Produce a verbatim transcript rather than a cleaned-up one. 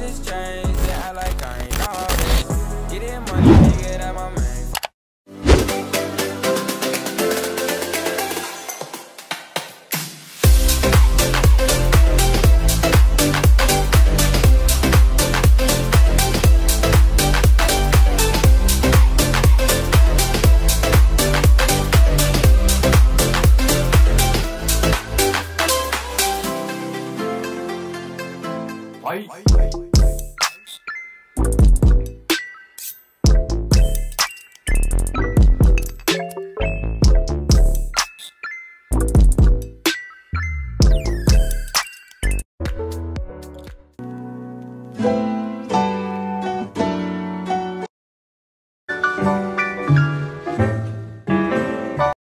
is changed. They act like I ain't all this. Getting money, nigga, that my man. Fight.